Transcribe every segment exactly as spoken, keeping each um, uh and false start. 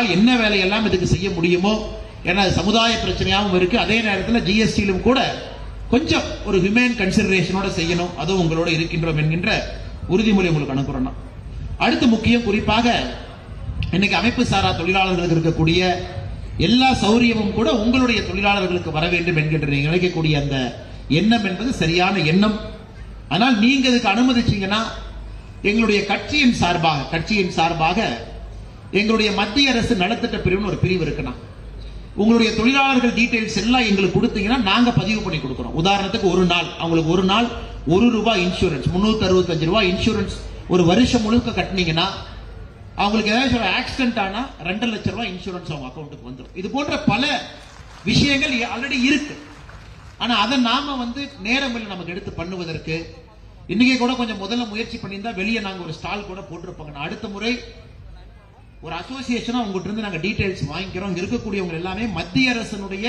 உங்களால் என்ன வேலையெல்லாம் இதுக்கு செய்ய முடியுமோ, ஏன்னா சமுதாய பிரச்சனையாகவும் இருக்கு, அதே நேரத்தில் ஜிஎஸ்டியிலும் கூட கொஞ்சம் ஒரு ஹியூமன் கன்சிடரேஷனோட செய்யணும், அதுவும் உங்களோட இருக்கின்றோம் என்கின்ற உறுதிமொழி உங்களுக்கு அனுப்புறோம். அடுத்து முக்கியம், குறிப்பாக இன்னைக்கு அமைப்பு சாரா தொழிலாளர்களுக்கு இருக்கக்கூடிய எல்லா சௌரியமும் கூட உங்களுடைய தொழிலாளர்களுக்கு வர வேண்டும் என்கின்ற நீங்க நினைக்கக்கூடிய அந்த எண்ணம் என்பது சரியான எண்ணம். ஆனால் நீங்க இதுக்கு அனுமதிச்சீங்கன்னா எங்களுடைய கட்சியின் சார்பாக கட்சியின் சார்பாக எங்களுடைய மத்திய அரசு நலத்திட்ட பிரிவுன்னு ஒரு பிரிவு இருக்குன்னா, உங்களுடைய தொழிலாளர்கள் டீடைல்ஸ் எல்லாம் எங்களுக்கு கொடுத்தீங்கன்னா நாங்க பதிவு பண்ணி கொடுக்கிறோம். உதாரணத்துக்கு ஒரு நாள் அவங்களுக்கு ஒரு நாள் ஒரு ரூபாய் இன்சூரன்ஸ், முன்னூத்தி அறுபத்தி அஞ்சு ரூபாய் இன்சூரன்ஸ் ஒரு வருஷம் முழுக்க கட்டினீங்கன்னா அவங்களுக்கு ஏதாச்சும் ஆக்சிடென்ட் ஆனா ரெண்டு லட்சம் ரூபாய் இன்சூரன்ஸ் அவங்க அக்கௌண்ட்டுக்கு வந்துடும். இது போன்ற பல விஷயங்கள் ஆல்ரெடி இருக்கு. ஆனா அதை நாம வந்து நேரம் நமக்கு எடுத்து பண்ணுவதற்கு இன்னைக்கு கூட கொஞ்சம் முதல்ல முயற்சி பண்ணியிருந்தா வெளியே நாங்க ஒரு ஸ்டால் கூட போட்டிருப்பாங்க. அடுத்த முறை ஒரு அசோசியேஷனா உங்ககிட்ட இருந்து நாங்க டீடைல்ஸ் வாங்கிக்கிறோம். இங்க இருக்கக்கூடியவங்க எல்லாமே மத்திய அரசினுடைய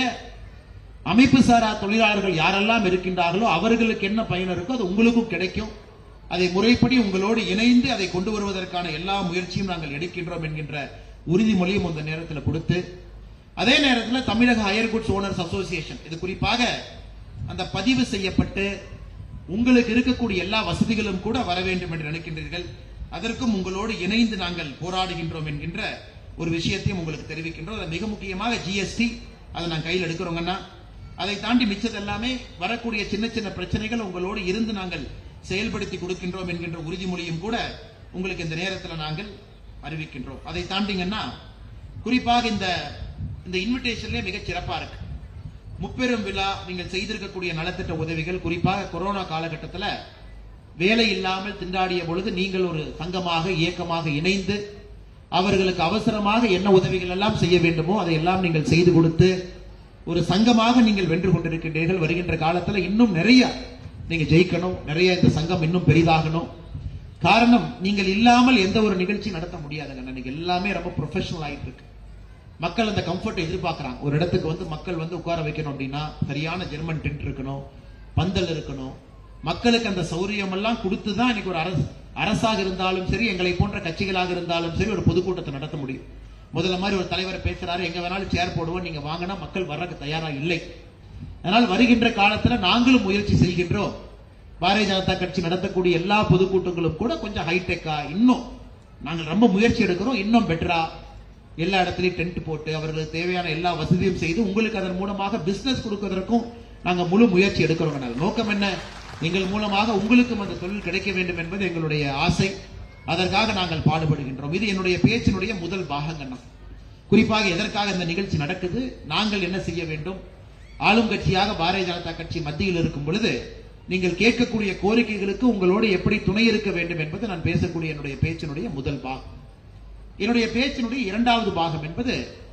அமைப்பு சாரா தொழிலாளர்கள் யாரெல்லாம் இருக்கின்றார்களோ அவர்களுக்கு என்ன பயன் இருக்கோ அது உங்களுக்கும் கிடைக்கும். அதை முறைப்படி உங்களோடு இணைந்து அதை கொண்டு வருவதற்கான எல்லா முயற்சியும் நாங்கள் எடுக்கின்றோம் என்கின்ற உறுதிமொழியும் இந்த நேரத்தில் கொடுத்து, அதே நேரத்தில் தமிழக ஹையர் குட்ஸ் ஓனர்ஸ் அசோசியேஷன் இது குறிப்பாக அந்த பதிவு செய்யப்பட்டு உங்களுக்கு இருக்கக்கூடிய எல்லா வசதிகளும் கூட வர வேண்டும் என்று நினைக்கின்றீர்கள். அதற்கும் உங்களோடு இணைந்து நாங்கள் போராடுகின்றோம் என்கின்ற ஒரு விஷயத்தையும் உங்களுக்கு தெரிவிக்கின்றோம். மிக முக்கியமாக ஜிஎஸ்டி அதை நாங்கள் கையில் எடுக்கிறோங்கன்னா, அதை தாண்டி மிச்சது எல்லாமே வரக்கூடிய சின்ன சின்ன பிரச்சனைகள் உங்களோடு இருந்து நாங்கள் செயல்படுத்தி கொடுக்கின்றோம் என்கின்ற உறுதிமொழியும் கூட உங்களுக்கு இந்த நேரத்தில் நாங்கள் அறிவிக்கின்றோம். அதை தாண்டிங்கன்னா குறிப்பாக இந்த இந்த இன்விடேஷன்ல மிகச் சிறப்பா இருக்கு. முப்பெரும் விழா நீங்கள் செய்திருக்கக்கூடிய நலத்திட்ட உதவிகள், குறிப்பாக கொரோனா காலகட்டத்தில் வேலை இல்லாமல் திண்டாடிய பொழுது நீங்கள் ஒரு சங்கமாக இயக்கமாக இணைந்து அவர்களுக்கு அவசரமாக என்ன உதவிகள் எல்லாம் செய்ய வேண்டுமோ அதையெல்லாம் நீங்கள் செய்து கொடுத்து ஒரு சங்கமாக நீங்கள் வென்று கொண்டிருக்கின்றீர்கள். வருகின்ற காலத்தில் இன்னும் நிறைய நீங்க ஜெயிக்கணும், நிறைய இந்த சங்கம் இன்னும் பெரிதாகணும். காரணம், நீங்கள் இல்லாமல் எந்த ஒரு நிகழ்ச்சி நடத்த முடியாதுங்க. நீங்க எல்லாமே ரொம்ப ப்ரொஃபஷனல் ஆயிட்டு இருக்கு. மக்கள் அந்த கம்ஃபர்ட் எதிர்பார்க்கிறாங்க. ஒரு இடத்துக்கு வந்து மக்கள் வந்து உட்கார வைக்கணும் அப்படின்னா சரியான ஜெர்மன் டென்ட் இருக்கணும், பந்தல் இருக்கணும். மக்களுக்கு அந்த சௌரியம் எல்லாம் கொடுத்துதான் இன்னைக்கு ஒரு அரசு அரசாக இருந்தாலும் சரி, எங்களை போன்ற கட்சிகளாக இருந்தாலும் சரி ஒரு பொதுக்கூட்டத்தை நடத்த முடியும். முதல்ல மாதிரி ஒரு தலைவர் பேசுறாரு, எங்க வேணாலும் சேர் போடுவோம், நீங்க வாங்கினா மக்கள் வர்றதுக்கு தயாரா இல்லை. அதனால் வருகின்ற காலத்தில் நாங்களும் முயற்சி செய்கின்றோம். பாரதிய ஜனதா கட்சி நடத்தக்கூடிய எல்லா பொதுக்கூட்டங்களும் கூட கொஞ்சம் ஹைடெக்கா இன்னும் நாங்கள் ரொம்ப முயற்சி எடுக்கிறோம். இன்னும் பெட்டரா எல்லா இடத்துலயும் டென்ட் போட்டு அவர்களுக்கு தேவையான எல்லா வசதியும் செய்து உங்களுக்கு அதன் மூலமாக பிசினஸ் கொடுப்பதற்கும் நாங்க முழு முயற்சி எடுக்கிறோம். நோக்கம் என்ன, எங்கள் மூலமாக உங்களுக்கும் அந்த தொழில் கிடைக்க வேண்டும் என்பது எங்களுடைய ஆசை. அதற்காக நாங்கள் பாடுபடுகின்றோம். இது என்னுடைய பேச்சினுடைய முதல் பாகங்கண்ணா. குறிப்பாக எதற்காக இந்த நிகழ்ச்சி நடக்குது, நாங்கள் என்ன செய்ய வேண்டும், ஆளும் கட்சியாக பாரதிய ஜனதா கட்சி மத்தியில் இருக்கும் பொழுது நீங்கள் கேட்கக்கூடிய கோரிக்கைகளுக்கு உங்களோடு எப்படி துணை இருக்க வேண்டும் என்பது நான் பேசக்கூடிய என்னுடைய பேச்சினுடைய முதல் பாகம். என்னுடைய பேச்சினுடைய இரண்டாவது பாகம் என்பது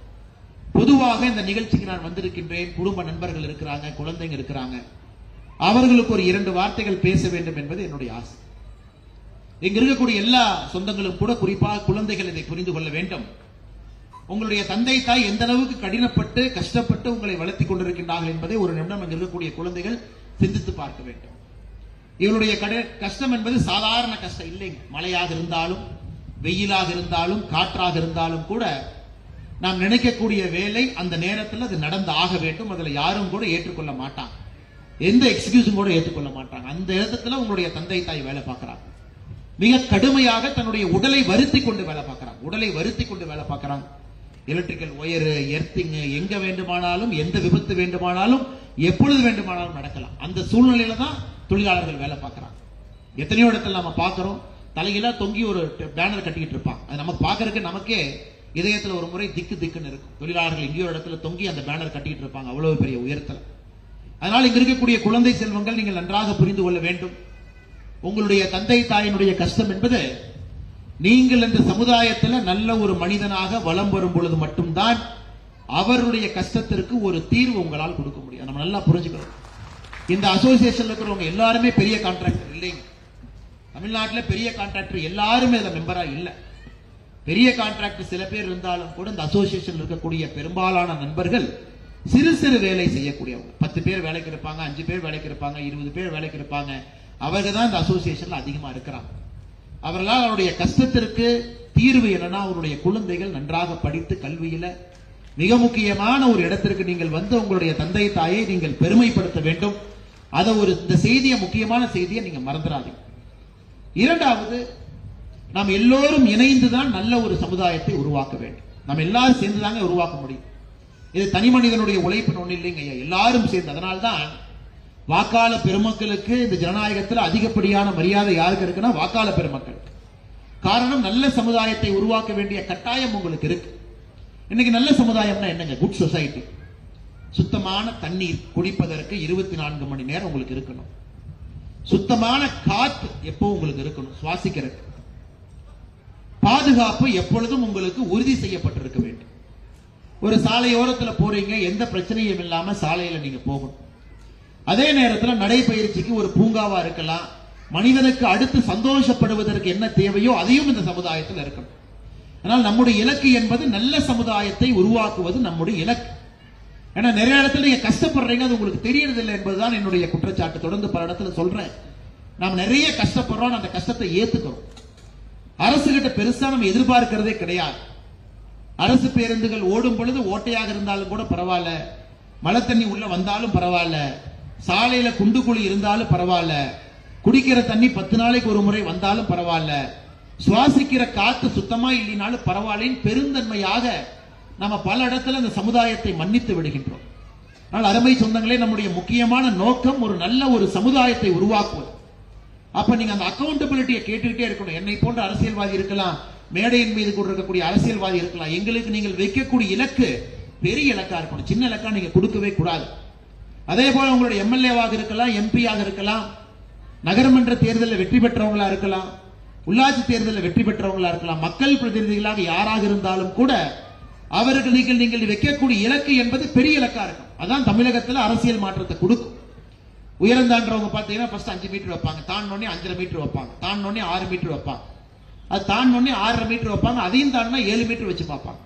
பொதுவாக இந்த நிகழ்ச்சிக்கு நான் வந்திருக்கின்றேன், குடும்ப நண்பர்கள் இருக்கிறாங்க, குழந்தைங்க இருக்கிறாங்க, அவர்களுக்கு ஒரு இரண்டு வார்த்தைகள் பேச வேண்டும் என்பது என்னுடைய ஆசை. இங்க இருக்கக்கூடிய எல்லா சொந்தங்களும் கூட குறிப்பாக குழந்தைகள் இதை புரிந்து கொள்ள வேண்டும். உங்களுடைய தந்தை தாய் எந்த அளவுக்கு கடினப்பட்டு கஷ்டப்பட்டு உங்களை வளர்த்தி கொண்டிருக்கின்றார்கள் என்பதை ஒரு நிமிடம் அங்கு இருக்கக்கூடிய குழந்தைகள் சிந்தித்து பார்க்க வேண்டும். இவருடைய கஷ்டம் என்பது சாதாரண கஷ்டம் இல்லைங்க. மழையாக இருந்தாலும் வெயிலாக இருந்தாலும் காற்றாக இருந்தாலும் கூட நாம் நினைக்கக்கூடிய வேலை அந்த நேரத்தில் அது நடந்து ஆக வேண்டும். அதுல யாரும் கூட ஏற்றுக்கொள்ள மாட்டாங்க, எந்த எக்ஸ்கியூஸும் கூட ஏற்றுக்கொள்ள மாட்டாங்க. அந்த இடத்துல உங்களுடைய தந்தை தாய் வேலை பார்க்கிறாங்க, மிக கடுமையாக தன்னுடைய உடலை வருத்தி கொண்டு வேலை பார்க்கிறாங்க உடலை வருத்தி கொண்டு வேலை பார்க்கிறாங்க. எலக்ட்ரிக்கல் ஒயர், எர்த்திங், எங்க வேண்டுமானாலும் எந்த விபத்து வேண்டுமானாலும் எப்பொழுது வேண்டுமானாலும் நடக்கலாம். அந்த சூழ்நிலையில தான் தொழிலாளர்கள் வேலை பார்க்கிறாங்க. எத்தனையோ இடத்துல நம்ம பார்க்கிறோம், தலையில தொங்கி ஒரு பேனர் கட்டிக்கிட்டு இருப்பாங்க. அது நமக்கு பார்க்கறதுக்கு நமக்கே இதயத்துல ஒரு முறை திக்கு திக்குன்னு இருக்கும். தொழிலாளர்கள் எங்கேயோ இடத்துல தொங்கி அந்த பேனர் கட்டிக்கிட்டு இருப்பாங்க, அவ்வளவு பெரிய உயரத்துல. அதனால் இங்க இருக்கக்கூடிய குழந்தை செல்வங்கள் நீங்கள் நன்றாக புரிந்து கொள்ள வேண்டும். உங்களுடைய தந்தை தாயினுடைய கஷ்டம் என்பது நீங்கள் இந்த சமுதாயத்தில் நல்ல ஒரு மனிதனாக வலம் வரும் பொழுது மட்டும்தான் அவருடைய கஷ்டத்திற்கு ஒரு தீர்வு உங்களால் கொடுக்க முடியும். நம்ம நல்லா புரிஞ்சுக்கணும். இந்த அசோசியேஷன்ல இருக்கிறவங்க எல்லாருமே பெரிய கான்ட்ராக்டர் இல்லைங்க. தமிழ்நாட்டில் பெரிய கான்ட்ராக்டர் எல்லாருமே இதுல மெம்பரா இல்ல. பெரிய கான்ட்ராக்டர் சில பேர் இருந்தாலும் கூட இந்த அசோசியேஷன் இருக்கக்கூடிய பெரும்பாலான நண்பர்கள் சிறு சிறு வேலை செய்யக்கூடியவங்க. பத்து பேர் வேலைக்கு இருப்பாங்க, அஞ்சு பேர் வேலைக்கு இருப்பாங்க, இருபது பேர் வேலைக்கு இருப்பாங்க. அவங்க தான் இந்த அசோசியேஷன்ல அதிகமா இருக்கிறாங்க. அவர்களால் அவருடைய கஷ்டத்திற்கு தீர்வு என்னன்னா அவருடைய குழந்தைகள் நன்றாக படித்து கல்வியில மிக முக்கியமான ஒரு இடத்திற்கு நீங்கள் வந்து உங்களுடைய தந்தை தாயை நீங்கள் பெருமைப்படுத்த வேண்டும். அதை ஒரு இந்த செய்தியை முக்கியமான செய்தியை நீங்க மறந்துடாதீங்க. இரண்டாவது, நாம் எல்லோரும் இணைந்துதான் நல்ல ஒரு சமுதாயத்தை உருவாக்க வேண்டும். நம்ம எல்லாரும் சேர்ந்துதாங்க உருவாக்க முடியும். இது தனி மனிதனுடைய உழைப்பு ஒண்ணு இல்லைங்க ஐயா, எல்லாரும் சேர்ந்து. அதனால்தான் வாக்காள பெருமக்களுக்கு இந்த ஜனநாயகத்தில் அதிகப்படியான மரியாதை யாருக்கு இருக்குன்னா வாக்காள பெருமக்கள். காரணம், நல்ல சமுதாயத்தை உருவாக்க வேண்டிய கட்டாயம் உங்களுக்கு இருக்கு. இன்னைக்கு நல்ல சமுதாயம்னா என்னங்க? Good society. சுத்தமான தண்ணீர் குடிப்பதற்கு இருபத்தி நான்கு மணி நேரம் உங்களுக்கு இருக்கணும். சுத்தமான காற்று எப்போ உங்களுக்கு இருக்கணும் சுவாசிக்கிறதுக்கு. பாதுகாப்பு எப்பொழுதும் உங்களுக்கு உறுதி செய்யப்பட்டிருக்க வேண்டும். ஒரு சாலையோரத்தில் போறீங்க, எந்த பிரச்சனையும் இல்லாம சாலையில நீங்க போகணும். அதே நேரத்தில் நடைபயிற்சிக்கு ஒரு பூங்காவா இருக்கலாம். மனிதனுக்கு அடுத்து சந்தோஷப்படுவதற்கு என்ன தேவையோ அதையும் இந்த சமுதாயத்தில் இருக்கணும். ஆனால் நம்முடைய இலக்கு என்பது நல்ல சமுதாயத்தை உருவாக்குவது நம்முடைய இலக்கு. ஏன்னா நிறைய இடத்துல நீங்க கஷ்டப்படுறீங்க, அது உங்களுக்கு தெரியறதில்லை என்பதுதான் என்னுடைய குற்றச்சாட்டு. தொடர்ந்து பல இடத்துல சொல்றேன், நாம் நிறைய கஷ்டப்படுறோம், அந்த கஷ்டத்தை ஏத்துக்கிறோம். அரசு கிட்ட பெருசா நம்ம எதிர்பார்க்கிறதே கிடையாது. அரசு பேருந்துகள் ஓடும் பொழுது ஓட்டையாக இருந்தாலும் கூட பரவாயில்ல, மழை தண்ணி உள்ள வந்தாலும் பரவாயில்ல, சாலையில குண்டு குழி இருந்தாலும் பரவாயில்ல, குடிக்கிற தண்ணி பத்து நாளைக்கு ஒரு முறை வந்தாலும் பரவாயில்ல, சுவாசிக்கிற காத்து சுத்தமா இல்லைனாலும் பரவாயில்லைன்னு பெருந்தன்மையாக நம்ம பல இடத்துல இந்த சமுதாயத்தை மன்னித்து விடுகின்றோம். ஆனால் அருமை சொந்தங்களே, நம்முடைய முக்கியமான நோக்கம் ஒரு நல்ல ஒரு சமுதாயத்தை உருவாக்குவது. அப்ப நீங்க அந்த அக்கௌண்டபிலிட்டியை கேட்டுக்கிட்டே இருக்கணும். என்னை போன்ற அரசியல்வாதி இருக்கலாம், மேடையின் மீது கூட இருக்கக்கூடிய அரசியல்வாதி இருக்கலாம். எங்களுக்கு நீங்கள் வைக்கக்கூடிய இலக்கு பெரிய இலக்கா இருக்கணும், சின்ன இலக்கா நீங்க கொடுக்கவே கூடாது. அதே போல உங்களுடைய எம்எல்ஏவாக இருக்கலாம், எம்பியாக இருக்கலாம், நகரமன்ற தேர்தலில் வெற்றி பெற்றவங்களா இருக்கலாம், உள்ளாட்சி தேர்தலில் வெற்றி பெற்றவங்களா இருக்கலாம், மக்கள் பிரதிநிதிகளாக யாராக இருந்தாலும் கூட அவர்கள் நீங்கள் நீங்கள் வைக்கக்கூடிய இலக்கு என்பது பெரிய இலக்கா இருக்கும். அதான் தமிழகத்தில் அரசியல் மாற்றத்தை கொடுக்கும். உயரம் தாண்டவங்க பாத்தீங்கன்னா ஃபர்ஸ்ட் அஞ்சு மீட்டர் வைப்பாங்க, தாண்டோடனே அஞ்சரை மீட்டர் வைப்பாங்க, தாண்டோடனே ஆறு மீட்டர் வைப்பாங்க, அது தாண்டோடனே ஆறரை மீட்டர் வைப்பாங்க, அதையும் தாண்டினா ஏழு மீட்டர் வச்சு பார்ப்பாங்க.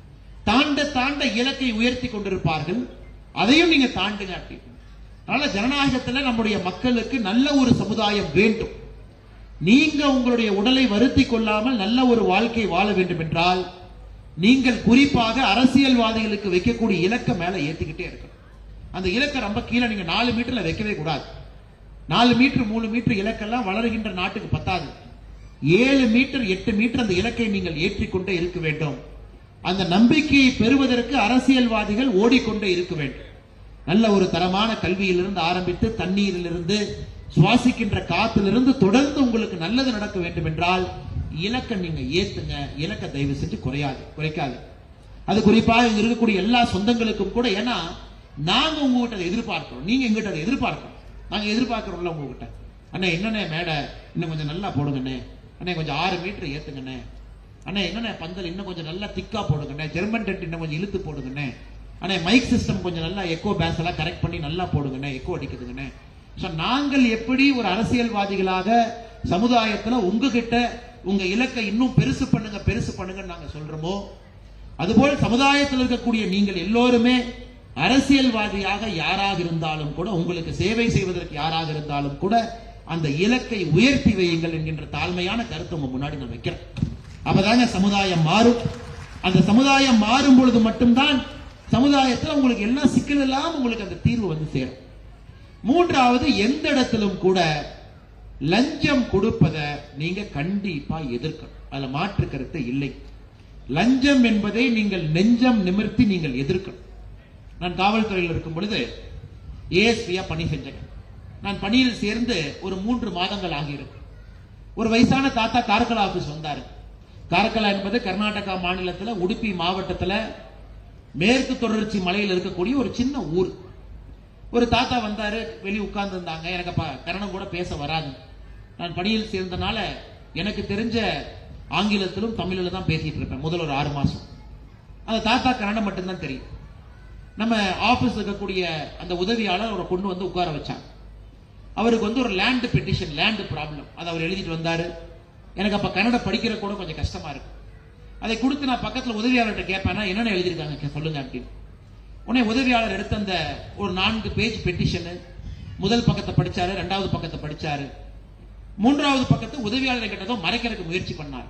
தாண்ட தாண்ட இலக்கை உயர்த்தி கொண்டிருப்பார்கள். அதையும் நீங்க தாண்டுங்க அப்படி. அதனால ஜனநாயகத்தில் நம்முடைய மக்களுக்கு நல்ல ஒரு சமுதாயம் வேண்டும். நீங்க உங்களுடைய உடலை வருத்தி கொள்ளாமல் நல்ல ஒரு வாழ்க்கை வாழ வேண்டும் என்றால் நீங்கள் குறிப்பாக அரசியல்வாதிகளுக்கு வைக்கக்கூடிய இலக்க மேல ஏத்திக்கிட்டே இருக்கணும். அந்த இலக்க ரொம்ப கீழே நீங்க நாலு மீட்டர்ல வைக்கவே கூடாது. நாலு மீட்டர் மூணு மீட்டர் இலக்கெல்லாம் வளருகின்ற நாட்டுக்கு பத்தாது. ஏழு மீட்டர் எட்டு மீட்டர் அந்த இலக்கை நீங்கள் ஏற்றிக்கொண்டே இருக்க வேண்டும். அந்த நம்பிக்கையை பெறுவதற்கு அரசியல்வாதிகள் ஓடிக்கொண்டே இருக்க வேண்டும். நல்ல ஒரு தரமான கல்வியிலிருந்து ஆரம்பித்து தண்ணீரிலிருந்து சுவாசிக்கின்ற காத்திலிருந்து தொடர்ந்து உங்களுக்கு நல்லது நடக்க வேண்டும் என்றால் இலக்க நீங்க ஏத்துங்க. இலக்க தயவு செஞ்சு குறையாது குறைக்காது. அது குறிப்பாக இங்க இருக்கக்கூடிய எல்லா சொந்தங்களுக்கும் கூட. ஏன்னா நாங்க உங்ககிட்ட அதை எதிர்பார்க்கிறோம், நீங்க எங்கிட்ட அதை எதிர்பார்க்கிறோம். நாங்க எதிர்பார்க்கிறோம்ல உங்ககிட்ட, அண்ணே என்னண்ணே மேடை இன்னும் கொஞ்சம் நல்லா போடுங்கண்ணே, அண்ணே கொஞ்சம் ஆறு மீட்டர் ஏத்துங்கண்ணே, அண்ணே என்னண்ணே பந்தல் இன்னும் கொஞ்சம் நல்லா திக்கா போடுங்கண்ணே, ஜெர்மன் டென்ட் இன்னும் கொஞ்சம் இழுத்து போடுங்கண்ணே, அண்ணே மைக் சிஸ்டம் கொஞ்சம் நல்லா எக்கோ பேஸ் எல்லாம் கரெக்ட் பண்ணி நல்லா போடுங்கண்ணே, எக்கோ அடிக்குதுங்கண்ணே. நாங்கள் எப்படி ஒரு அரசியல்வாதிகளாக சமுதாயத்துல உங்ககிட்ட உங்க இலக்கை இன்னும் பெருசு பண்ணுங்க பெருசு பண்ணுங்கன்னு நாங்க சொல்றோமோ, அதுபோல் சமுதாயத்தில் இருக்கக்கூடிய நீங்கள் எல்லோருமே அரசியல்வாதியாக யாராக இருந்தாலும் கூட, உங்களுக்கு சேவை செய்வதற்கு யாராக இருந்தாலும் கூட அந்த இலக்கை உயர்த்தி வையுங்கள் என்கின்ற தாழ்மையான கருத்தை உங்க முன்னாடி நான் வைக்கிறேன். அப்பதாங்க சமுதாயம் மாறும். அந்த சமுதாயம் மாறும் பொழுது மட்டும்தான் சமுதாயத்தில் உங்களுக்கு எல்லா சிக்கல் எல்லாம் உங்களுக்கு அந்த தீர்வு வந்து சேரும். மூன்றாவது, எந்த இடத்திலும் கூட லஞ்சம் கொடுப்பதை நீங்க கண்டிப்பா எதிர்க்கணும். அதுல மாற்று கருத்து இல்லை. லஞ்சம் என்பதை நீங்கள் நெஞ்சம் நிமிர்த்தி நீங்கள் எதிர்க்கணும். நான் காவல்துறையில் இருக்கும் பொழுது ஏஎஸ்பியா பணி செஞ்சேன். நான் பணியில் சேர்ந்து ஒரு மூன்று மாதங்கள் ஆகியிருக்கு. ஒரு வயசான தாத்தா கார்கலா ஆபீஸ் வந்தாரு. கார்கலா என்பது கர்நாடகா மாநிலத்தில் உடுப்பி மாவட்டத்தில் மேற்கு தொடர்ச்சி மலையில் இருக்கக்கூடிய ஒரு சின்ன ஊர். ஒரு தாத்தா வந்தாரு, வெளியே உட்கார்ந்து இருந்தாங்க. எனக்கு கன்னடம் கூட பேச வராது. நான் பணியில் சேர்ந்தனால எனக்கு தெரிஞ்ச ஆங்கிலத்திலும் தமிழில் தான் பேசிட்டு இருப்பேன் முதல் ஒரு ஆறு மாசம். அந்த தாத்தா கன்னடம் மட்டும்தான் தெரியும். நம்ம ஆபீஸ் இருக்கக்கூடிய அந்த உதவியாளர் அவரை கொண்டு வந்து உட்கார வச்சாங்க. அவருக்கு வந்து ஒரு லேண்ட் பெட்டிஷன், லேண்ட் ப்ராப்ளம், அதை அவர் எழுதிட்டு வந்தாரு. எனக்கு அப்ப கன்னடம் படிக்கிற கூட கொஞ்சம் கஷ்டமா இருக்கு. அதை கொடுத்து நான் பக்கத்துல உதவியாளர்கிட்ட கேட்பேன், என்னென்ன எழுதியிருக்காங்க சொல்லுங்க அப்படின்னு. உடனே உதவியாளர் எடுத்த அந்த ஒரு நான்கு பேஜ் பெட்டிஷன் முதல் பக்கத்தை படிச்சாரு, ரெண்டாவது பக்கத்தை படிச்சாரு. மூன்றாவது பக்கத்து உதவியாளர் கிட்ட ஏதோ மறைக்கிறதுக்கு முயற்சி பண்ணார்,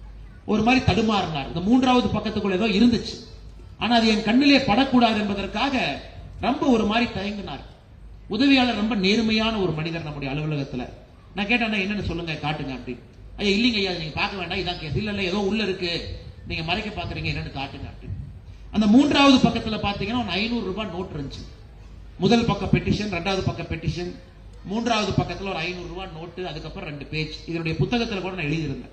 ஒரு மாதிரி தடுமாறினார். இந்த மூன்றாவது பக்கத்துக்குள்ள ஏதோ இருந்துச்சு, ஆனா அது என் கண்ணிலே படக்கூடாது என்பதற்காக ரொம்ப ஒரு மாதிரி தயங்கினார். உதவியாளர் ரொம்ப நேர்மையான ஒரு மனிதர் நம்முடைய அலுவலகத்துல. நான் கேட்டேன், என்னன்னு சொல்லுங்க, காட்டுங்க அப்படின்னு. ஐயா இல்லைங்க ஐயா, நீங்க பார்க்க வேண்டாம், இதான் கேஸ். இல்ல இல்ல, ஏதோ உள்ள இருக்கு, நீங்க மறைக்க பாக்குறீங்க, என்னன்னு காட்டுங்க அப்படின்னு. அந்த மூன்றாவது பக்கத்துல பாத்தீங்கன்னா ஒரு ஐநூறு ரூபாய் நோட் இருந்துச்சு. முதல் பக்க பெட்டிஷன், ரெண்டாவது பக்க பெட்டிஷன், மூன்றாவது பக்கத்துல ஒரு ஐநூறு ரூபாய் நோட்டு, அதுக்கப்புறம் ரெண்டு பேஜ். இதனுடைய புத்தகத்துல கூட நான் எழுதியிருந்தேன்.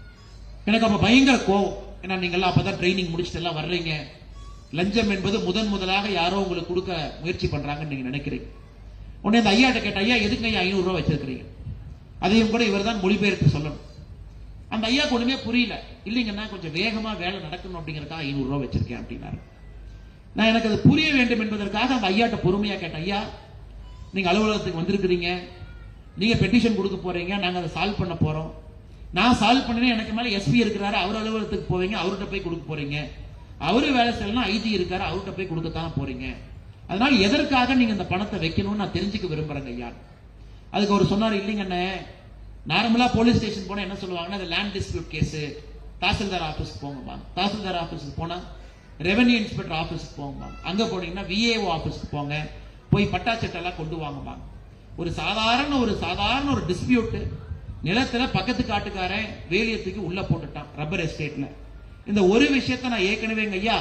எனக்கு அப்ப பயங்கர கோவம். ஏன்னா நீங்க எல்லாம் அப்பதான் ட்ரைனிங் முடிச்சுட்டு எல்லாம் வர்றீங்க, லஞ்சம் என்பது முதன் முதலாக யாரோ உங்களுக்கு கொடுக்க முயற்சி பண்றாங்கன்னு நீங்க நினைக்கிறீங்க. உடனே அந்த ஐயாட்ட கேட்ட, ஐயா எதுக்கு ஐயா ஐநூறு ரூபாய் வச்சிருக்கிறீங்க? அதையும் கூட இவர் தான் மொழிபெயர்த்து சொல்லணும். அந்த ஐயா ஒண்ணுமே புரியல. இல்லைங்கன்னா கொஞ்சம் வேகமா வேலை நடக்கணும் அப்படிங்கறதுக்காக ஐநூறு ரூபாய் வச்சிருக்கேன் அப்படின்னாரு. நான் எனக்கு அது புரிய வேண்டும் என்பதற்காக அந்த ஐயாட்ட பொறுமையா கேட்டேன், ஐயா நீங்க அலுவலகத்துக்கு வந்திருக்கிறீங்க, நீங்க பெட்டிஷன் கொடுக்க போறீங்க, நாங்க அதை சால்வ் பண்ண போறோம். நான் சால்வ் பண்ணேன், எனக்கு மேல எஸ்பி இருக்கிறாரு, அவர் அலுவலகத்துக்கு போவீங்க, அவர்கிட்ட போய் கொடுக்க போறீங்க. அவரு வேலை செய்யலாம், ஐஜி இருக்காரு, அவர்கிட்ட போய் கொடுக்கத்தான போறீங்க. அதனால எதற்காக நீங்க இந்த பணத்தை வைக்கணும்னு நான் தெரிஞ்சுக்க விரும்புறேங்க ஐயா. அதுக்கு அவர் சொன்னார், இல்லைங்கண்ணே, நார்மலா போலீஸ் ஸ்டேஷன் போனா என்ன சொல்லுவாங்கன்னா, லேண்ட் டிஸ்பியூட் கேஸ் தாசில்தார் ஆபீஸ்க்கு போங்கப்பா. தாசில்தார் ஆபீஸ்க்கு போனா ரெவன்யூ இன்ஸ்பெக்டர் ஆபீஸ்க்கு போங்கப்பா. அங்க போனீங்கன்னா விஏஓ ஆபீஸ்க்கு போங்க, போய் பட்டாச்சட்டெல்லாம் கொண்டு வாங்கப்பா. ஒரு சாதாரண ஒரு சாதாரண ஒரு டிஸ்பியூட், நிலத்துல பக்கத்து காட்டுக்காரன் வேலியத்துக்கு உள்ள போட்டுட்டான் ரப்பர் எஸ்டேட்ல. இந்த ஒரு விஷயத்த நான் ஏற்கனவே ஐயா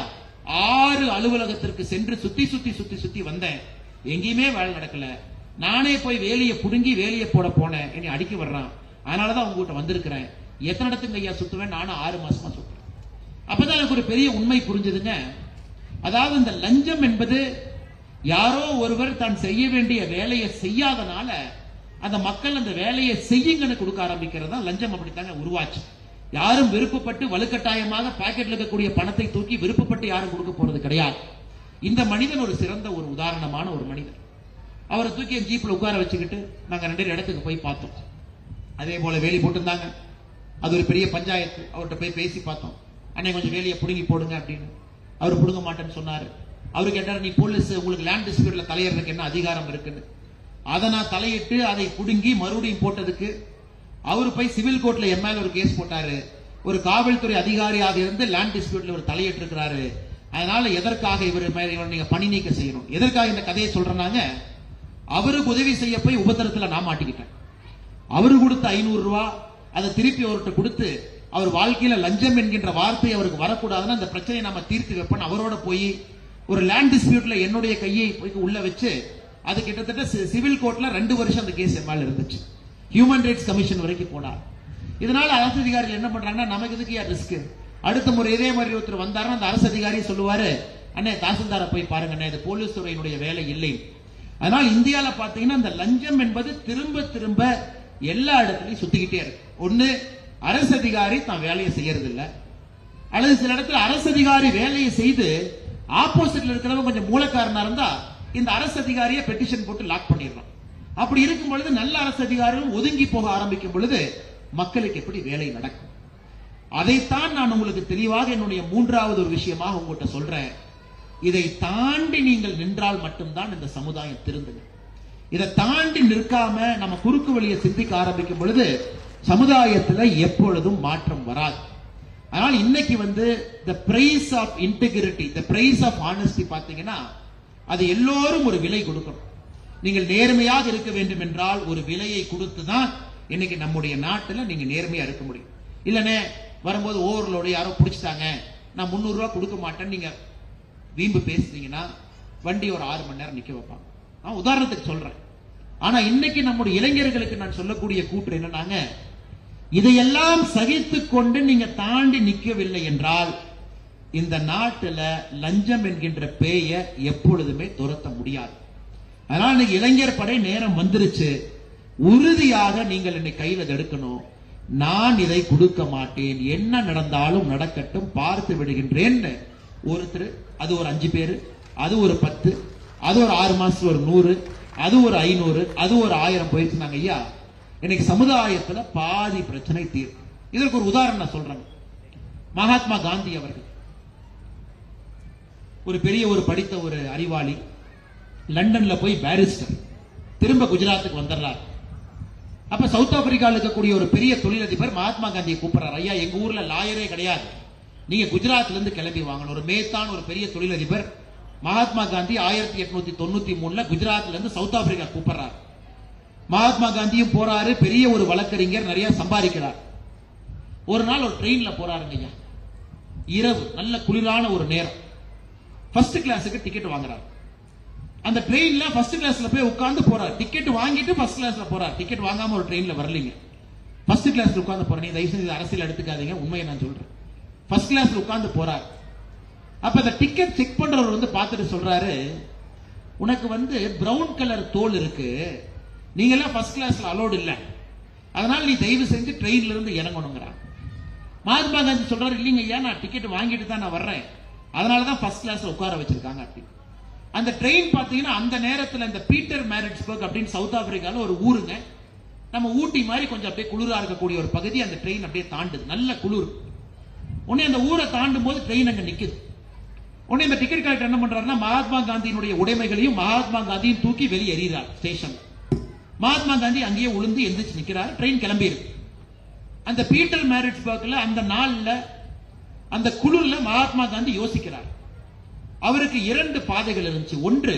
ஆறு அலுவலகத்திற்கு சென்று சுத்தி சுத்தி சுத்தி சுத்தி வந்தேன், எங்கேயுமே வேலை நடக்கல. நானே போய் வேலையை புடுங்கி வேலையை போட போனேன், என்னை அடிக்க வர்றான். அதனாலதான் உங்ககிட்ட வந்திருக்கிறேன். எத்தனை இடத்துக்கு ஐயா சுத்துவேன்? நானும் ஆறு மாசமா சுத்துறேன். அப்பதான் எனக்கு ஒரு பெரிய உண்மை புரிஞ்சதுங்க. அதாவது இந்த லஞ்சம் என்பது யாரோ ஒருவர் தான் செய்ய வேண்டிய வேலையை செய்யாதனால அந்த மக்கள் அந்த வேலையை செய்யுங்கன்னு கொடுக்க ஆரம்பிக்கிறது தான் லஞ்சம். அப்படித்தாங்க உருவாச்சு. யாரும் விருப்பப்பட்டு வலுக்கட்டாயமாக பாக்கெட்ல இருக்கக்கூடிய பணத்தை தூக்கி விருப்பப்பட்டு யாரும் கொடுக்க போறது கிடையாது. இந்த மனிதன் ஒரு சிறந்த ஒரு உதாரணமான ஒரு மனிதன். அவரை தூக்கி என் ஜீப்ல உட்கார வச்சுக்கிட்டு நாங்க ரெண்டு இடத்துக்கு போய் பார்த்தோம். அதே போல வேலி போட்டிருந்தாங்க, அது ஒரு பெரிய பஞ்சாயத்து. அவர்கிட்ட போய் பேசி பார்த்தோம், அன்னை கொஞ்சம் வேலையை புடுங்கி போடுங்க அப்படின்னு. அவர் புடுங்க மாட்டேன்னு சொன்னாரு. அவரு கேட்டாரு, நீ போலீஸ், உங்களுக்கு லேண்ட் டிஸ்பியூட்ல தலையிறதுக்கு என்ன அதிகாரம் இருக்குன்னு. அதை நான் தலையிட்டு அதை புடுங்கி மறுபடியும் போட்டதுக்கு அவரு போய் சிவில் கோர்ட்ல என் மேல ஒரு கேஸ் போட்டாரு. ஒரு காவல்துறை அதிகாரியாக இருந்து லேண்ட் டிஸ்பியூட்ல ஒரு தலையிட்டு இருக்கிறாரு. அதனால எதற்காக இவர் இவர் நீங்க பணி நீக்க செய்யணும்? எதற்காக இந்த கதையை சொல்றாங்க? அவருக்கு உதவி செய்ய போய் உபத்திரத்துல நான் மாட்டிக்கிட்டேன். அவரு கொடுத்த ஐநூறு ரூபாய் அதை திருப்பி அவர்கிட்ட கொடுத்து அவர் வாழ்க்கையில லஞ்சம் என்கின்ற வார்த்தை அவருக்கு வரக்கூடாதுன்னா அந்த பிரச்சனையை நம்ம தீர்த்து வைப்போம். அவரோட போய் ஒரு லேண்ட் டிஸ்பியூட்ல என்னுடைய கையை உள்ள வச்சு அது கிட்டத்தட்ட சிவில் கோர்ட்ல ரெண்டு வருஷம் அந்த கேஸ் மேல இருந்துச்சு. ஹியூமன் ரைட்ஸ் கமிஷன் வரைக்கும் போனார். இதனால அரசு அதிகாரிகள் என்ன பண்றாங்கன்னா, நமக்கு இதுக்கு யார் ரிஸ்க்? அடுத்த முறை இதே மாதிரி ஒருத்தர் வந்தாருன்னா அந்த அரசு அதிகாரி சொல்லுவாரு, அண்ணே தாசில்தாரை போய் பாருங்க, இது போலீஸ் துறையினுடைய வேலை இல்லை. அதனால இந்தியால பாத்தீங்கன்னா இந்த லஞ்சம் என்பது திரும்ப திரும்ப எல்லா இடத்துலயும் சுத்திக்கிட்டே இருக்கு. ஒண்ணு, அரசு அதிகாரி தான் வேலையை செய்யறது இல்ல, அல்லது சில இடத்துல அரசு அதிகாரி வேலையை செய்து ஆப்போசிட்ல இருக்கிறவங்க கொஞ்சம் மூலக்காரனா இருந்தா இந்த அரசு அதிகாரியை பெட்டிஷன் போட்டு லாக் பண்ணிடுறோம். அப்படி இருக்கும் பொழுது நல்ல அரசு அதிகாரிகள் ஒதுங்கி போக ஆரம்பிக்கும் பொழுது மக்களுக்கு எப்படி வேலை நடக்கும்? அதைத்தான் நான் உங்களுக்கு தெளிவாக என்னுடைய மூன்றாவது ஒரு விஷயமாக உங்கள்கிட்ட சொல்றேன். இதை தாண்டி நீங்கள் நின்றால் மட்டும்தான் இந்த சமுதாயம் திருந்துங்க. இதை தாண்டி நிற்காம நம்ம குறுக்கு வழியை சிந்திக்க ஆரம்பிக்கும் பொழுது சமுதாயத்தில் எப்பொழுதும் மாற்றம் வராது. அதனால இன்னைக்கு வந்து the price of integrity, the price of honesty பாத்தீங்கன்னா அது எல்லோரும் ஒரு விலை கொடுக்கணும். நீங்கள் நேர்மையாக இருக்க வேண்டும் என்றால் ஒரு விலையை கொடுத்துதான் இன்னைக்கு நம்முடைய நாட்டில் நீங்க நேர்மையா இருக்க முடியும். இல்லனே வரும்போது ஓவர்லோடு யாரோ பிடிச்சிட்டாங்க, நான் முன்னூறு ரூபாய் கொடுக்க மாட்டேன்னு நீங்க வீம்பு பேசுறீங்கன்னா வண்டி ஒரு ஆறு மணி நேரம் நிக்க வைப்பாங்க. நான் உதாரணத்துக்கு சொல்றேன். ஆனா இன்னைக்கு நம்முடைய இளைஞர்களுக்கு நான் சொல்லக்கூடிய கூற்று என்னன்னாங்க, இதையெல்லாம் சகித்து கொண்டு நீங்க தாண்டி நிற்கவில்லை என்றால் இந்த நாட்டில் லஞ்சம் என்கின்ற பேய எப்பொழுதுமே துரத்த முடியாது. அதனால இன்னைக்கு இளைஞர் படை நேரம் வந்துருச்சு. உறுதியாக நீங்கள் என்னை கையில எடுக்கணும். நான் இதை கொடுக்க மாட்டேன், என்ன நடந்தாலும் நடக்கட்டும், பார்த்து விடுகின்றேன். ஒருத்தர், அது ஒரு அஞ்சு பேரு, அது ஒரு பத்து, அது ஒரு ஆறு மாசம் ஒரு நூறு, அது ஒரு ஐநூறு, அது ஒரு ஆயிரம் போயிடுச்சுனாங்க ஐயா, இன்னைக்கு சமுதாயத்துல பாதி பிரச்சனை தீர்க்கும். இதற்கு ஒரு உதாரணம் நான் சொல்றேன். மகாத்மா காந்தி அவர்கள் ஒரு பெரிய ஒரு படித்த ஒரு அறிவாளி, லண்டன்ல போய் பாரிஸ்டர், திரும்ப குஜராத்துக்கு வந்துடுறார். அப்ப சவுத் ஆப்பிரிக்காவில் இருக்கக்கூடிய ஒரு பெரிய தொழிலதிபர் மகாத்மா காந்தியை கூப்பிடுறாரு. ஐயா, எங்க ஊர்ல லாயரே கிடையாது, நீங்க குஜராத்ல இருந்து கிளம்பி வாங்கணும். ஒரு மேத்தான் ஒரு பெரிய தொழிலதிபர் மகாத்மா காந்தி ஆயிரத்தி எட்நூத்தி தொண்ணூத்தி மூணுல குஜராத்ல இருந்து சவுத் ஆப்பிரிக்கா கூப்பிடுறாரு. மகாத்மா காந்தியும் போறாரு, பெரிய ஒரு வழக்கறிஞர், நிறைய சம்பாதிக்கிறார். ஒரு நாள் ஒரு ட்ரெயின்ல போறாருங்க ஐயா, இரவு, நல்ல குளிரான ஒரு நேரம். ஃபர்ஸ்ட் கிளாஸுக்கு டிக்கெட் வாங்குறாரு. அந்த ட்ரெயின்ல ஃபர்ஸ்ட் கிளாஸ்ல போய் உட்கார்ந்து போறாரு. டிக்கெட் வாங்கிட்டு ஃபர்ஸ்ட் கிளாஸ்ல போறாரு. டிக்கெட் வாங்காம ஒரு ட்ரெயின்ல வரலீங்க. ஃபர்ஸ்ட் கிளாஸ்ல உட்கார்ந்து போறேன். தயவு செஞ்சு அரசியல் எடுத்துக்காதீங்க, உண்மையை நான் சொல்றேன். ஃபர்ஸ்ட் கிளாஸ்ல உட்கார்ந்து போறாரு. அப்ப அந்த டிக்கெட் செக் பண்றவர் வந்து பார்த்துட்டு சொல்றாரு, உனக்கு வந்து பிரவுன் கலர் தோல் இருக்கு, நீங்க எல்லாம் ஃபர்ஸ்ட் கிளாஸ்ல அலோடு இல்ல, அதனால நீ தயவு செஞ்சு ட்ரெயின்ல இருந்து இறங்கணுங்கிறார். மகாத்மா காந்தி சொல்றாரு, இல்லீங்க ஐயா, நான் டிக்கெட் வாங்கிட்டு தான் நான் வர்றேன், அதனாலதான் ஃபர்ஸ்ட் கிளாஸ்ல உட்கார வச்சிருக்காங்க அப்படி. அந்த ட்ரெயின் பாத்தீங்கன்னா அந்த நேரத்தில் இந்த பீட்டர் மேரிட்ஸ்பர்க் அப்படின்னு சவுத் ஆப்பிரிக்கால ஒரு ஊருங்க, நம்ம ஊட்டி மாதிரி கொஞ்சம் அப்படியே குளிரா இருக்கக்கூடிய ஒரு பகுதி. அந்த ட்ரெயின் அப்படியே தாண்டுது, நல்ல குளிர். உடனே அந்த ஊரை தாண்டும் போது ட்ரெயின் அங்க நிக்குது. உடனே இந்த டிக்கெட் கலெக்டர் என்ன பண்றாருன்னா, மகாத்மா காந்தியினுடைய உடைமைகளையும் மகாத்மா காந்தியும் தூக்கி வெளியே எறிகிறார் ஸ்டேஷன். மகாத்மா காந்தி அங்கேயே உளுந்து எந்திரிச்சு நிக்கிறார். ட்ரெயின் கிளம்பி இருக்கு. அந்த பீட்டர் மேரிட்ஸ்பர்க்ல அந்த நாள்ல அந்த குளிர்ல மகாத்மா காந்தி யோசிக்கிறார். அவருக்கு இரண்டு பாதைகள் இருந்துச்சு. ஒன்று,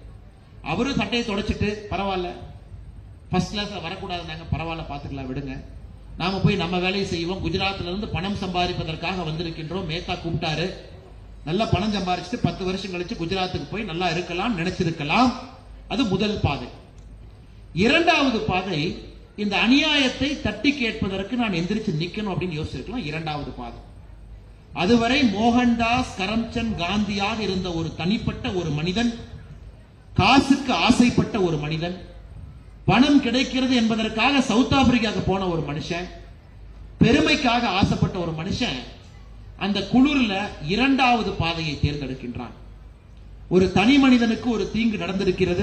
அவரு சட்டையை தொடச்சிட்டு பரவாயில்ல, ஃபர்ஸ்ட் கிளாஸ்ல வரக்கூடாதுனாங்க, பரவாயில்ல பாத்துக்கலாம் விடுங்க, நாம போய் நம்ம வேலையை செய்வோம், குஜராத்ல இருந்து பணம் சம்பாதிப்பதற்காக வந்திருக்கின்றோம், மேத்தா கூப்பிட்டாரு, நல்லா பணம் சம்பாதிச்சுட்டு பத்து வருஷம் கழிச்சு குஜராத்துக்கு போய் நல்லா இருக்கலாம் நினைச்சிருக்கலாம். அது முதல் பாதை. இரண்டாவது பாதை, இந்த அநியாயத்தை தட்டி கேட்பதற்கு நான் எந்திரிச்சு நிக்கணும் அப்படின்னு யோசிச்சிருக்கலாம். இரண்டாவது பாதை. அதுவரை மோகன்தாஸ் கரம்சந்த் காந்தியாக இருந்த ஒரு தனிப்பட்ட ஒரு மனிதன், காசுக்கு ஆசைப்பட்ட ஒரு மனிதன், பணம் கிடைக்கிறது என்பதற்காக சவுத் ஆப்பிரிக்காவுக்கு போன ஒரு மனுஷன், பெருமைக்காக ஆசைப்பட்ட ஒரு மனுஷன், அந்த குளிர்ல இரண்டாவது பாதையை தேர்ந்தெடுக்கின்றான். ஒரு தனி மனிதனுக்கு ஒரு தீங்கு நடந்திருக்கிறது,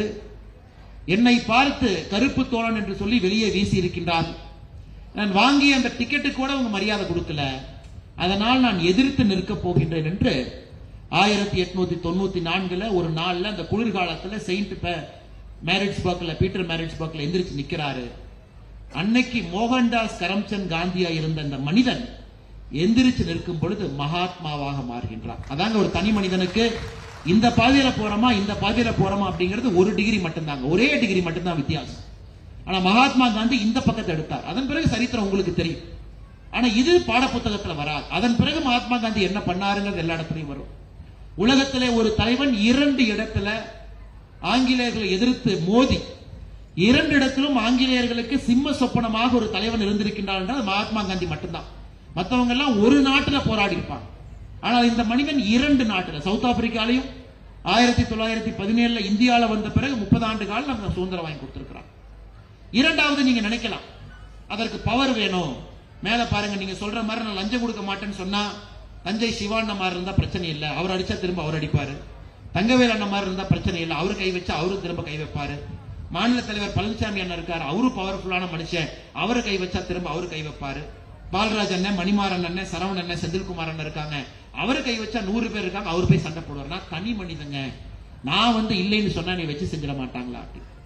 என்னை பார்த்து கருப்பு தோழன் என்று சொல்லி வெளியே வீசி இருக்கின்றார், நான் வாங்கிய அந்த டிக்கெட்டு கூட அவங்க மரியாதை கொடுக்கல, அதனால் நான் எதிர்த்து நிற்க போகின்றேன் என்று ஆயிரத்தி எட்நூத்தி தொண்ணூத்தி நான்குல ஒரு நாள்ல அந்த குளிர்காலத்துல செயின்ட் மேரிட்ஸ்பர்க்ல பீட்டர் மேரிட்ஸ்பர்க்ல எந்திரிச்சு நிக்கிறாரு. அன்னைக்கு மோகன்தாஸ் கரம்சந்த் காந்தியா இருந்த அந்த மனிதன் எந்திரிச்சு நிற்கும் பொழுது மகாத்மாவாக மாறுகின்றார். அதாங்க ஒரு தனி மனிதனுக்கு இந்த பாதையில போறோமா இந்த பாதையில போறோமா அப்படிங்கிறது ஒரு டிகிரி மட்டும்தாங்க, ஒரே டிகிரி மட்டும்தான் வித்தியாசம். ஆனா மகாத்மா காந்தி இந்த பக்கத்தை எடுத்தார். அதன் பிறகு சரித்திரம் உங்களுக்கு தெரியும். ஆனா இது பாட புத்தகத்துல வராது. அதன் பிறகு மகாத்மா காந்தி என்ன பண்ணாருங்கிறது எல்லா இடத்துலயும் வரும். உலகத்திலே ஒரு தலைவன் இரண்டு இடத்துல ஆங்கிலேயர்களை எதிர்த்து மோதி இரண்டு இடத்திலும் ஆங்கிலேயர்களுக்கு சிம்ம சொப்பனமாக ஒரு தலைவன் இருந்திருக்கின்றார் என்றால் மகாத்மா காந்தி மட்டும்தான். மற்றவங்க எல்லாம் ஒரு நாட்டுல போராடி இருப்பாங்க. ஆனால் இந்த மனிதன் இரண்டு நாட்டுல, சவுத் ஆப்பிரிக்காலையும் ஆயிரத்தி தொள்ளாயிரத்தி பதினேழுல இந்தியாவில வந்த பிறகு முப்பது ஆண்டு காலம் நம்ம சுதந்திரம் வாங்கி கொடுத்திருக்கிறார். இரண்டாவது நீங்க நினைக்கலாம் அதற்கு பவர் வேணும், மேல பாருங்க நீங்க சொல்ற மாதிரி நான் லஞ்சம் கொடுக்க மாட்டேன்னு சொன்னா தஞ்சை சிவாண்ண மாதிரி இருந்தா பிரச்சனை இல்லை, அவர் அடிச்சா திரும்ப அவர் அடிப்பாரு. தங்கவேல் அண்ணன் மாதிரி இருந்தா பிரச்சனை இல்லை, அவரு கை வச்சா அவரு திரும்ப கை வைப்பாரு. மாநில தலைவர் பழனிசாமி அண்ணன் இருக்காரு, அவரு பவர்ஃபுல்லான மனுஷன், அவரு கை வச்சா திரும்ப அவரு கை வைப்பாரு. பால்ராஜ் அண்ணன், மணிமாறன் அண்ணன், சரவணன் அண்ணன், செந்தில்குமார் அண்ணன் இருக்காங்க, அவரு கை வச்சா நூறு பேர் இருக்காங்க, அவரு போய் சண்டை போடுவார். நான் தனி மனிதங்க, நான் வந்து இல்லைன்னு சொன்னா நீ வச்சு செஞ்சிட மாட்டாங்களா?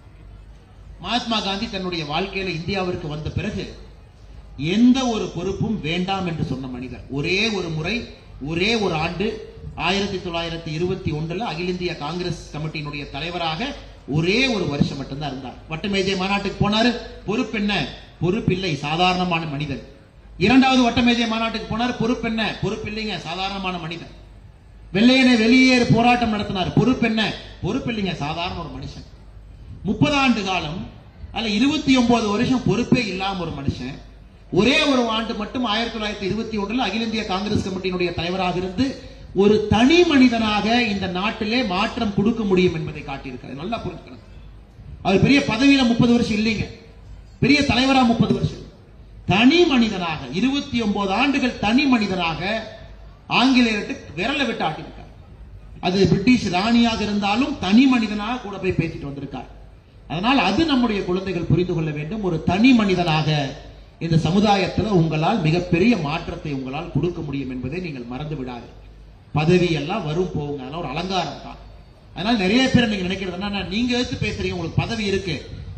மகாத்மா காந்தி தன்னுடைய வாழ்க்கையில இந்தியாவிற்கு வந்த பிறகு எந்த ஒரு பொறுப்பும் வேண்டாம் என்று சொன்ன மனிதர். ஒரே ஒரு முறை, ஒரே ஒரு ஆண்டு ஆயிரத்தி தொள்ளாயிரத்தி இருபத்தி ஒன்றுல அகில இந்திய காங்கிரஸ் கமிட்டியினுடைய தலைவராக ஒரே ஒரு வருஷம் மட்டும்தான் இருந்தார். வட்டமேஜை மாநாட்டுக்கு போனாரு, பொறுப்பு என்ன? பொறுப்பில்லை, சாதாரணமான மனிதன். இரண்டாவது வட்டமேஜை மாநாட்டுக்கு போனார், பொறுப்பு என்ன? பொறுப்பு இல்லைங்க, சாதாரணமான மனிதன். வெள்ளையனை வெளியேறு போராட்டம் நடத்தினார், பொறுப்பு என்ன? பொறுப்பு இல்லைங்க, சாதாரண ஒரு மனுஷன். முப்பது ஆண்டு காலம் அல்ல இருபத்தி ஒன்பது வருஷம் பொறுப்பே இல்லாம ஒரு மனுஷன் ஒரே ஒரு ஆண்டு மட்டும் ஆயிரத்தி தொள்ளாயிரத்தி இருபத்தி ஒன்றுல அகில இந்திய காங்கிரஸ் கமிட்டியினுடைய தலைவராக இருந்து ஒரு தனி மனிதனாக இந்த நாட்டிலே மாற்றம் கொடுக்க முடியும் என்பதை காட்டியிருக்கிறார். நல்லா புரிஞ்சுக்கணும். அவர் பெரிய பதவியில முப்பது வருஷம் இல்லைங்க, பெரிய தலைவரா முப்பது வருஷம், தனி மனிதனாக இருபத்தி ஒன்பது ஆண்டுகள் தனி மனிதனாக ஆங்கிலேயர்கிட்ட விரல விட்டு ஆட்டியிருக்கார். அது பிரிட்டிஷ் ராணியாக இருந்தாலும் தனி மனிதனாக கூட போய் பேசிட்டு வந்திருக்கார். அதனால் அது நம்முடைய குழந்தைகள் புரிந்து கொள்ள வேண்டும். ஒரு தனி மனிதனாக இந்த சமுதாயத்தில் உங்களால் மிகப்பெரிய மாற்றத்தை உங்களால் கொடுக்க முடியும் என்பதை நீங்கள் மறந்து விடாது. பதவி எல்லாம் வரும் போங்க, அதெல்லாம் ஒரு அலங்காரம் தான். அதனால நிறைய பேர் நீங்க நினைக்கிறது என்ன, நீங்க எடுத்து பேசுறீங்க, உங்களுக்கு பதவி இருக்கு,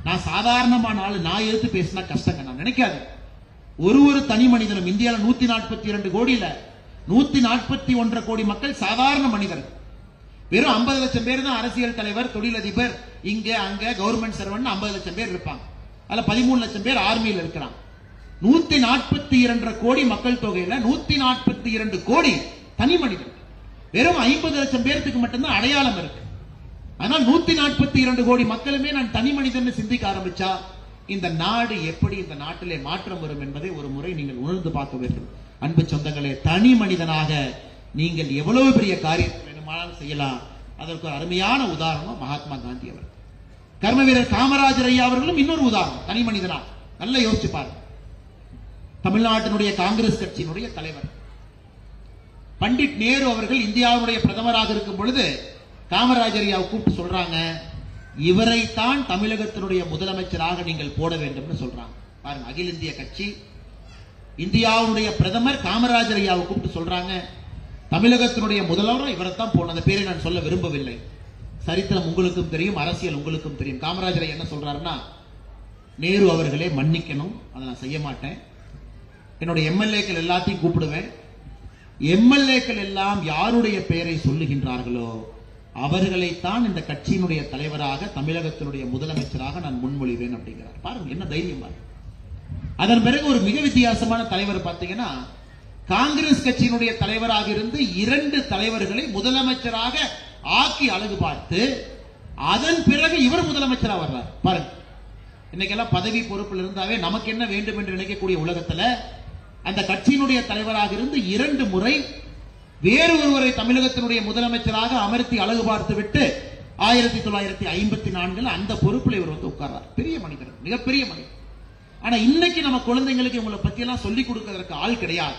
நான் சாதாரணமான ஆளு, நான் எடுத்து பேசினா கஷ்டங்க. நான் நினைக்காது ஒரு ஒரு தனி மனிதனும் இந்தியாவில் நூத்தி நாற்பத்தி இரண்டு கோடியில நூத்தி நாற்பத்தி ஒன்றரை கோடி மக்கள் சாதாரண மனிதர்கள். வெறும் ஐம்பது லட்சம் பேர் தான் அரசியல் தலைவர், தொழிலதிபர், இங்க அங்க கவர்மெண்ட் சர்வன்ட் ஐம்பது லட்சம் பேர் இருப்பாங்க. அதுல பதிமூணு லட்சம் பேர் ஆர்மியில் இருக்கிறாங்க. நூத்தி நாற்பத்தி இரண்டரை கோடி மக்கள் தொகையில நூத்தி நாற்பத்தி இரண்டு கோடி தனி மனிதன். வெறும் ஐம்பது லட்சம் பேருக்கு மட்டும்தான் அடையாளம் இருக்கு. ஆனால் நூத்தி நாற்பத்தி இரண்டு கோடி மக்களுமே நான் தனி மனிதன் சிந்திக்க ஆரம்பிச்சா இந்த நாடு எப்படி, இந்த நாட்டிலே மாற்றம் வரும் என்பதை ஒரு முறை நீங்கள் உணர்ந்து பார்க்க வேண்டும். அன்பு சொந்தங்களே, தனி மனிதனாக நீங்கள் எவ்வளவு பெரிய காரியத்தை வேணுமானாலும் செய்யலாம். அதற்கு ஒரு அருமையான உதாரணம் மகாத்மா காந்தி அவர். கர்ம வீரர் காமராஜர் ஐயா அவர்களும் இன்னொரு உதாரணம், தனி மனிதனா. நல்லா யோசிச்சு பாருங்க. தமிழ்நாட்டினுடைய காங்கிரஸ் கட்சியினுடைய தலைவர் பண்டிட் நேரு அவர்கள் இந்தியாவுடைய பிரதமராக இருக்கும் பொழுது காமராஜர் ஐயாவை கூப்பிட்டு சொல்றாங்க, இவரைத்தான் தமிழகத்தினுடைய முதலமைச்சராக நீங்கள் போட வேண்டும் சொல்றாங்க. பாருங்க, அகில இந்திய கட்சி இந்தியாவுடைய பிரதமர் காமராஜர் ஐயாவை கூப்பிட்டு சொல்றாங்க, தமிழகத்தினுடைய முதல்வர் இவரைத்தான் போன. அந்த பேரை நான் சொல்ல விரும்பவில்லை. சரித்திரம் உங்களுக்கும் தெரியும், அரசியல் உங்களுக்கும் தெரியும். காமராஜர் என்ன சொல்றாருன்னா, நேரு அவர்களே மன்னிக்கணும், அதை நான் செய்ய மாட்டேன். என்னுடைய எம்எல்ஏக்கள் எல்லாத்தையும் கூப்பிடுவேன். எம்எல்ஏக்கள் எல்லாம் யாருடைய பெயரை சொல்லுகின்றார்களோ அவர்களைத்தான் இந்த கட்சியினுடைய தலைவராக, தமிழகத்தினுடைய முதலமைச்சராக நான் முன்மொழிவேன் அப்படிங்கிறார். பாருங்க என்ன தைரியம் பாருங்க. அதன் பிறகு ஒரு மிக வித்தியாசமான தலைவர் பார்த்தீங்கன்னா, காங்கிரஸ் கட்சியினுடைய தலைவராக இருந்து இரண்டு தலைவர்களை முதலமைச்சராக ஆக்கி அழகு பார்த்து அதன் பிறகு இவர் முதலமைச்சராக வர்றார். பாருங்க, இன்னைக்கெல்லாம் பதவி பொறுப்பில் இருந்தாவே நமக்கு என்ன வேண்டும் என்று நினைக்கக்கூடிய உலகத்துல அந்த கட்சியினுடைய தலைவராக இருந்து இரண்டு முறை வேறு ஒருவரை தமிழகத்தினுடைய முதலமைச்சராக அமர்த்தி அழகு பார்த்து விட்டு ஆயிரத்தி தொள்ளாயிரத்தி ஐம்பத்தி நான்குல அந்த பொறுப்பில் இவர் வந்து உட்கார்றார். பெரிய மனிதர், மிகப்பெரிய மனிதர். ஆனா இன்னைக்கு நம்ம குழந்தைங்களுக்கு இவங்களை பத்தி எல்லாம் சொல்லிக் கொடுக்கிறதுக்கு ஆள் கிடையாது.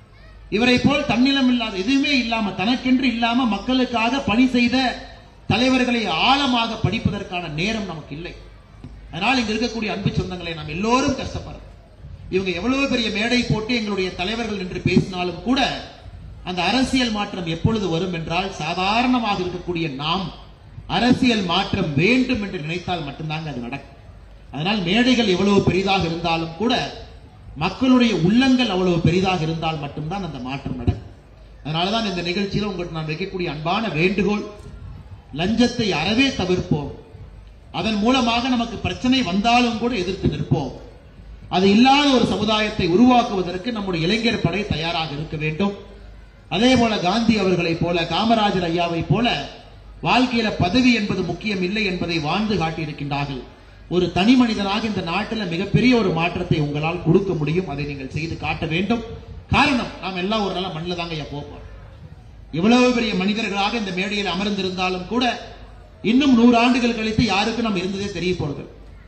இவரை போல் தன்னிலம் இல்லாத, எதுவுமே இல்லாம, தனக்கென்று இல்லாம மக்களுக்காக பணி செய்த தலைவர்களை ஆழமாக படிப்பதற்கான நேரம் நமக்கு இல்லை. அதனால் இங்க இருக்கக்கூடிய அன்பு சொந்தங்களை நாம் எல்லோரும் கஷ்டப்படுறோம். இவங்க எவ்வளவு பெரிய மேடை போட்டு எங்களுடைய தலைவர்கள் என்று பேசினாலும் கூட அந்த அரசியல் மாற்றம் எப்பொழுது வரும் என்றால், சாதாரணமாக இருக்கக்கூடிய நாம் அரசியல் மாற்றம் வேண்டும் என்று நினைத்தால் மட்டும்தாங்க அது நடக்கும். அதனால் மேடைகள் எவ்வளவு பெரிதாக இருந்தாலும் கூட மக்களுடைய உள்ளங்கள் அவ்வளவு பெரிதாக இருந்தால் மட்டும்தான் அந்த மாற்றம் நடக்கும். அதனாலதான் இந்த நிகழ்ச்சியில் உங்களுக்கு நான் வைக்கக்கூடிய அன்பான வேண்டுகோள், லஞ்சத்தை அறவே தவிர்ப்போம். அதன் மூலமாக நமக்கு பிரச்சனை வந்தாலும் கூட எதிர்த்து நிற்போம். அது இல்லாத ஒரு சமுதாயத்தை உருவாக்குவதற்கு நம்முடைய இளைஞர் படை தயாராக இருக்க வேண்டும். அதே போல காந்தி அவர்களை போல, காமராஜர் ஐயாவை போல வாழ்க்கையில பதவி என்பது முக்கியம் இல்லை என்பதை வாழ்ந்து காட்டியிருக்கின்றார்கள். ஒரு தனி மனிதனாக இந்த நாட்டில் மிகப்பெரிய ஒரு மாற்றத்தை உங்களால் கொடுக்க முடியும். அதை நீங்கள் செய்து காட்ட வேண்டும். காரணம், நாம் எல்லாம் ஒரு நாள் மண்ணில் தாங்க ஐயா போப்போம். எவ்வளவு பெரிய மனிதர்களாக இந்த மேடையில் அமர்ந்திருந்தாலும் கூட இன்னும் நூறு ஆண்டுகள் கழித்து யாருக்கு நாம் இருந்ததே தெரிய போறது.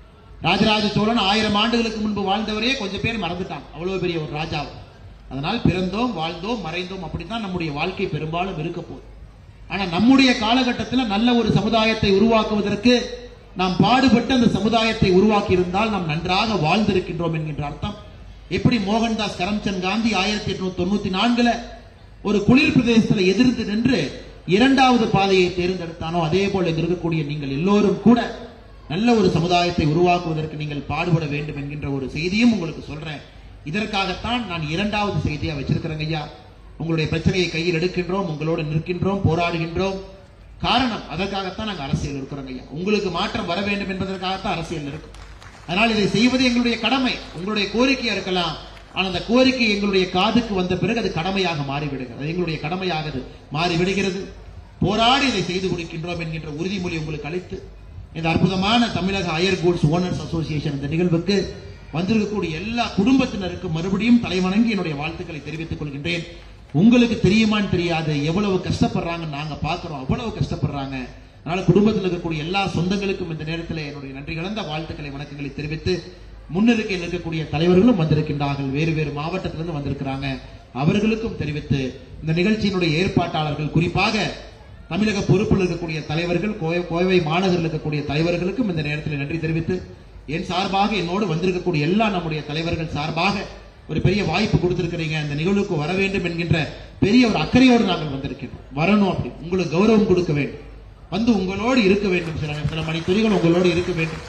ராஜராஜ சோழன் ஆயிரம் ஆண்டுகளுக்கு முன்பு வாழ்ந்தவரே கொஞ்சம் பேர் மறந்துட்டான், அவ்வளவு பெரிய ஒரு ராஜா. அதனால் பிறந்தோம், வாழ்ந்தோம், மறைந்தோம், அப்படித்தான் நம்முடைய வாழ்க்கை பெரும்பாலும் இருக்க போகுது. ஆனா நம்முடைய காலகட்டத்தில் நல்ல ஒரு சமுதாயத்தை உருவாக்குவதற்கு நாம் பாடுபட்டு அந்த சமுதாயத்தை உருவாக்கி இருந்தால் நாம் நன்றாக வாழ்ந்திருக்கின்றோம் என்கின்ற அர்த்தம். எப்படி மோகன்தாஸ் கரம்சந்த் காந்தி ஆயிரத்தி எட்நூத்தி தொண்ணூத்தி நான்குல ஒரு குளிர் பிரதேசத்தில் எதிர்த்து நின்று இரண்டாவது பாதையை தேர்ந்தெடுத்தானோ, அதே போல இருக்கக்கூடிய நீங்கள் எல்லோரும் கூட நல்ல ஒரு சமுதாயத்தை உருவாக்குவதற்கு நீங்கள் பாடுபட வேண்டும் என்கின்ற ஒரு செய்தியும் உங்களுக்கு சொல்றேன். இதற்காகத்தான் நான் இரண்டாவது செய்தியா வச்சிருக்கிறேங்க ஐயா. உங்களுடைய பிரச்சனையை கையில் எடுக்கின்றோம், உங்களோடு நிற்கின்றோம், போராடுகின்றோம். காரணம், அதற்காகத்தான் நாங்கள் அரசியல் இருக்கிறோங்க ஐயா. உங்களுக்கு மாற்றம் வர வேண்டும் என்பதற்காகத்தான் அரசியல் இருக்கும். அதனால் இதை செய்வது எங்களுடைய கடமை. உங்களுடைய கோரிக்கையா இருக்கலாம், ஆனால் அந்த கோரிக்கை எங்களுடைய காதுக்கு வந்த பிறகு அது கடமையாக மாறிவிடுகிறது. எங்களுடைய கடமையாக அது மாறிவிடுகிறது. போராடி இதை செய்து கொடுக்கின்றோம் என்கின்ற உறுதிமொழி உங்களுக்கு அளித்து இந்த அற்புதமான தமிழக அயர் கூட்ஸ் ஓனர்ஸ் அசோசியேஷன் இந்த நிகழ்வுக்கு வந்திருக்கக்கூடிய எல்லா குடும்பத்தினருக்கும் மறுபடியும் தலைவணங்கி என்னுடைய வாழ்த்துக்களை தெரிவித்துக் கொள்கின்றேன். உங்களுக்கு தெரியுமான்னு தெரியாது, எவ்வளவு கஷ்டப்படுறாங்க நாங்க பாக்குறோம், அவ்வளவு கஷ்டப்படுறாங்க. அதனால குடும்பத்தில் இருக்கக்கூடிய எல்லா சொந்தங்களுக்கும் இந்த நேரத்தில் என்னுடைய நன்றி கலந்த வாழ்த்துக்களை வணக்கங்களை தெரிவித்து, முன்னிருக்கையில் இருக்கக்கூடிய தலைவர்களும் வந்திருக்கின்றார்கள், வேறு வேறு மாவட்டத்திலிருந்து வந்திருக்கிறாங்க, அவர்களுக்கும் தெரிவித்து இந்த நிகழ்ச்சியினுடைய ஏற்பாட்டாளர்கள், குறிப்பாக தமிழக பொறுப்பில் இருக்கக்கூடிய தலைவர்கள், கோவை மாநகரில் இருக்கக்கூடிய தலைவர்களுக்கும் இந்த நேரத்தில் நன்றி தெரிவித்து, என் சார்பாக என்னோடு வந்திருக்கக்கூடிய எல்லா நம்முடைய தலைவர்கள் சார்பாக ஒரு பெரிய வாய்ப்பு கொடுத்திருக்கிறீங்க, இந்த நிகழ்வுக்கு வர வேண்டும் என்கின்ற பெரிய ஒரு அக்கறையோடு நாங்கள் வந்திருக்கிறோம். வரணும், அப்படி உங்களுக்கு கௌரவம் கொடுக்க வேண்டும், வந்து உங்களோடு இருக்க வேண்டும், சில சில மணி துளிகள் உங்களோடு இருக்க வேண்டும்.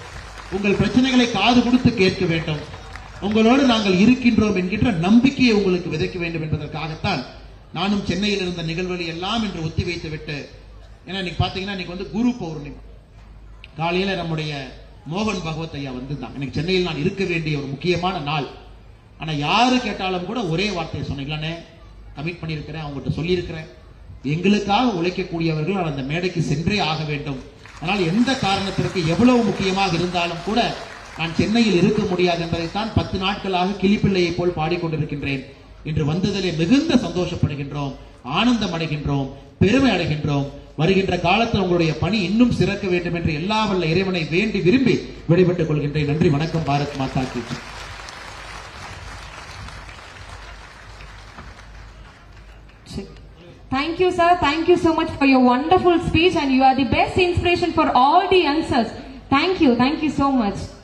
உங்கள் பிரச்சனைகளை காது கொடுத்து கேட்க வேண்டும், உங்களோடு நாங்கள் இருக்கின்றோம் என்கின்ற நம்பிக்கையை உங்களுக்கு விதைக்க வேண்டும் என்பதற்காகத்தான் நானும் சென்னையில் இருந்த நிகழ்வுகளை எல்லாம் இன்று ஒத்தி வைத்து விட்டு, ஏன்னா இன்னைக்கு பாத்தீங்கன்னா இன்னைக்கு வந்து குரு பௌர்ணமி, காலையில நம்முடைய மோகன் பகவத் ஐயா வந்துதான். இன்னைக்கு சென்னையில் நான் இருக்க வேண்டிய ஒரு முக்கியமான நாள். ஆனா யாரு கேட்டாலும் கூட ஒரே வார்த்தையை சொன்னீங்களானே, கமிட் பண்ணியிருக்கிறேன், அவங்ககிட்ட சொல்லியிருக்கிறேன், எங்களுக்காக உழைக்கக்கூடியவர்கள் அந்த மேடைக்கு சென்றே ஆக வேண்டும். ஆனால் எந்த காரணத்திற்கு எவ்வளவு முக்கியமாக இருந்தாலும் கூட நான் சென்னையில் இருக்க முடியாது என்பதைத்தான் பத்து நாட்களாக கிளிப்பிள்ளையை போல் பாடிக்கொண்டிருக்கின்றேன். இன்று வந்ததிலே மிகுந்த சந்தோஷப்படுகின்றோம், ஆனந்தம் அடைகின்றோம், பெருமை அடைகின்றோம். வருகின்ற காலத்தில் உங்களுடைய பணி இன்னும் சிறக்க வேண்டும் என்று எல்லா வல்ல இறைவனை வேண்டி விரும்பி விடைபெற்றுக் கொள்கின்றேன். நன்றி, வணக்கம். பாரத் மாதா கி Jai. Thank you, sir. Thank you so much for your wonderful speech, and you are the best inspiration for all the youngsters. Thank you. Thank you so much.